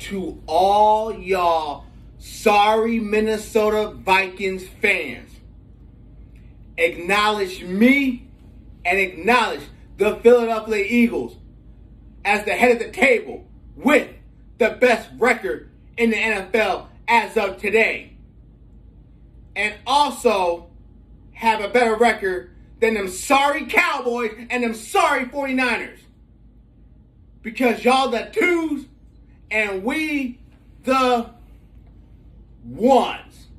to all y'all sorry Minnesota Vikings fans. Acknowledge me and acknowledge the Philadelphia Eagles as the head of the table with the best record in the NFL as of today. And also have a better record than them sorry Cowboys and them sorry 49ers. Because y'all the twos and we the ones.